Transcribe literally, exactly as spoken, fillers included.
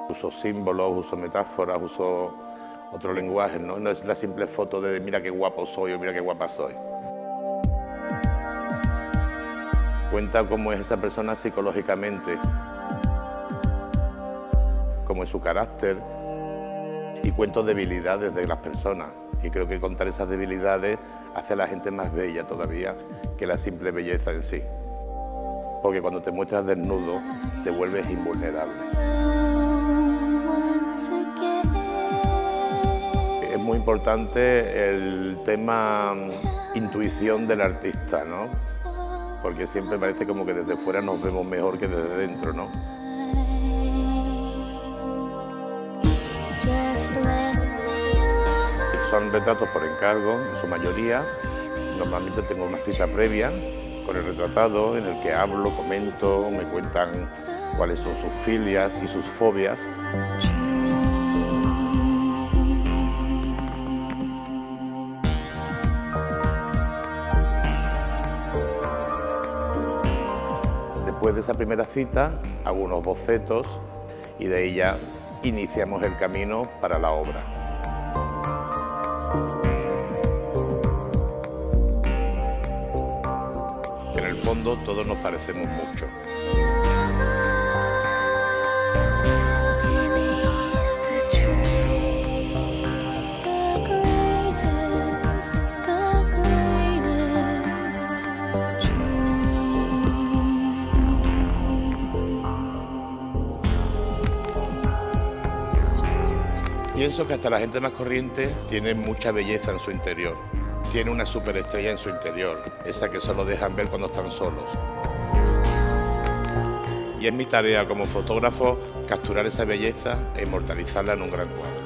Uso símbolos, uso metáforas, uso otro lenguaje, ¿no? No es la simple foto de mira qué guapo soy o mira qué guapa soy. Cuenta cómo es esa persona psicológicamente, cómo es su carácter, y cuento debilidades de las personas. Y creo que contar esas debilidades hace a la gente más bella todavía que la simple belleza en sí. Porque cuando te muestras desnudo, te vuelves invulnerable. Es muy importante el tema intuición del artista, ¿no? Porque siempre parece como que desde fuera nos vemos mejor que desde dentro, ¿no? Son retratos por encargo, en su mayoría. Normalmente tengo una cita previa con el retratado en el que hablo, comento, me cuentan cuáles son sus filias y sus fobias. Después de esa primera cita hago unos bocetos y de ahí ya iniciamos el camino para la obra. En el fondo todos nos parecemos mucho. Pienso que hasta la gente más corriente tiene mucha belleza en su interior. Tiene una superestrella en su interior, esa que solo dejan ver cuando están solos. Y es mi tarea como fotógrafo capturar esa belleza e inmortalizarla en un gran cuadro.